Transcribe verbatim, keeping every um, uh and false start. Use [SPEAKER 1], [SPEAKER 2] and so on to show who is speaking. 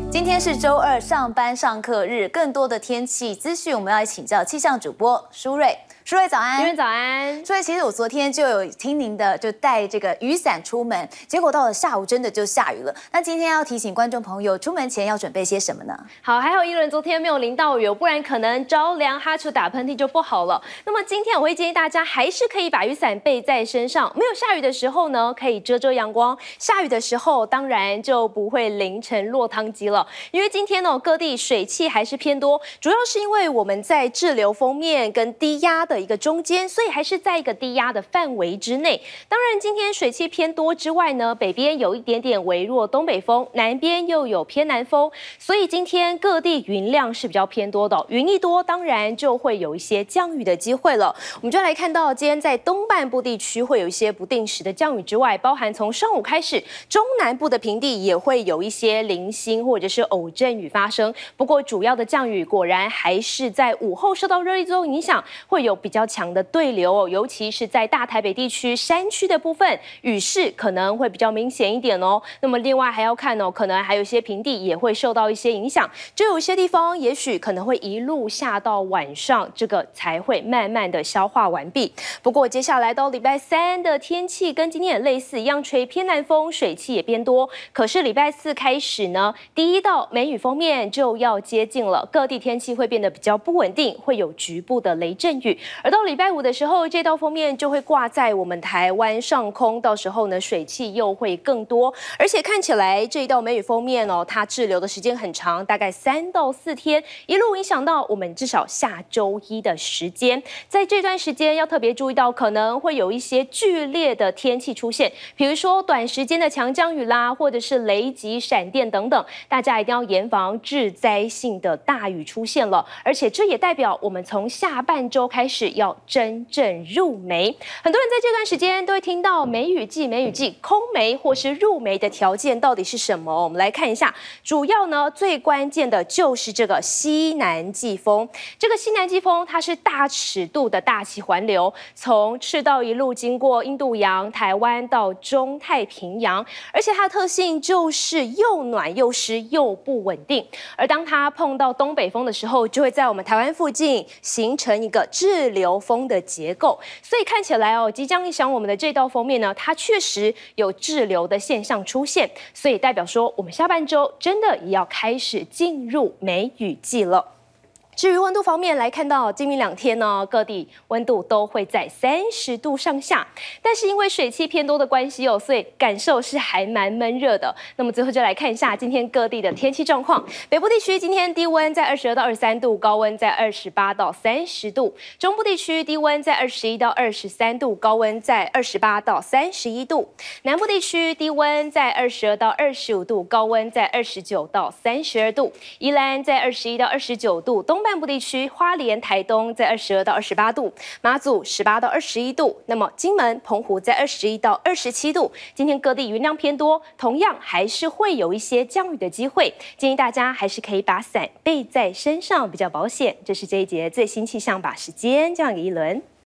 [SPEAKER 1] 今天是周二，上班上课日，更多的天气资讯，我们要来请教气象主播舒瑞。舒瑞早安，
[SPEAKER 2] 因为早安。
[SPEAKER 1] 舒瑞，其实我昨天就有听您的，就带这个雨伞出门，结果到了下午真的就下雨了。那今天要提醒观众朋友，出门前要准备些什么呢？
[SPEAKER 2] 好，还好一轮昨天没有淋到雨，不然可能着凉、哈出、打喷嚏就不好了。那么今天我会建议大家还是可以把雨伞备在身上，没有下雨的时候呢，可以遮遮阳光；下雨的时候，当然就不会淋成落汤鸡了。因为今天呢，各地水汽还是偏多，主要是因为我们在滞留锋面跟低压的一个中间，所以还是在一个低压的范围之内。当然，今天水汽偏多之外呢，北边有一点点微弱东北风，南边又有偏南风，所以今天各地云量是比较偏多的。云一多，当然就会有一些降雨的机会了。我们就来看到，今天在东半部地区会有一些不定时的降雨之外，包含从上午开始，中南部的平地也会有一些零星或者是偶阵雨发生。不过，主要的降雨果然还是在午后受到热力作用影响，会有比较强的对流哦，尤其是在大台北地区山区的部分，雨势可能会比较明显一点哦。那么另外还要看哦，可能还有一些平地也会受到一些影响，就有一些地方也许可能会一路下到晚上，这个才会慢慢的消化完毕。不过接下来到礼拜三的天气跟今天也类似，一样吹偏南风，水汽也变多。可是礼拜四开始呢，第一道梅雨锋面就要接近了，各地天气会变得比较不稳定，会有局部的雷阵雨。而到礼拜五的时候，这道锋面就会挂在我们台湾上空，到时候呢，水汽又会更多，而且看起来这一道梅雨锋面哦，它滞留的时间很长，大概三到四天，一路影响到我们至少下周一的时间。在这段时间要特别注意到，可能会有一些剧烈的天气出现，比如说短时间的强降雨啦，或者是雷击、闪电等等，大家一定要严防致灾性的大雨出现了。而且这也代表我们从下半周开始要真正入梅。很多人在这段时间都会听到梅雨季，梅雨季空梅或是入梅的条件到底是什么？我们来看一下，主要呢最关键的就是这个西南季风。这个西南季风它是大尺度的大气环流，从赤道一路经过印度洋、台湾到中太平洋，而且它的特性就是又暖又湿又不稳定。而当它碰到东北风的时候，就会在我们台湾附近形成一个滞留风的结构。所以看起来哦，即将影响我们的这道锋面呢，它确实有滞留的现象出现，所以代表说我们下半周真的也要开始进入梅雨季了。至于温度方面来看到，今明两天呢，各地温度都会在三十度上下，但是因为水汽偏多的关系哦，所以感受是还蛮闷热的。那么最后就来看一下今天各地的天气状况。北部地区今天低温在二十二到二十三度，高温在二十八到三十度；中部地区低温在二十一到二十三度，高温在二十八到三十一度；南部地区低温在二十二到二十五度，高温在二十九到三十二度；宜兰在二十一到二十九度，东半部地区花莲、台东在二十二到二十八度，马祖十八到二十一度，那么金门、澎湖在二十一到二十七度。今天各地云量偏多，同样还是会有一些降雨的机会，建议大家还是可以把伞备在身上比较保险。这是这一节最新气象把时间交给一轮。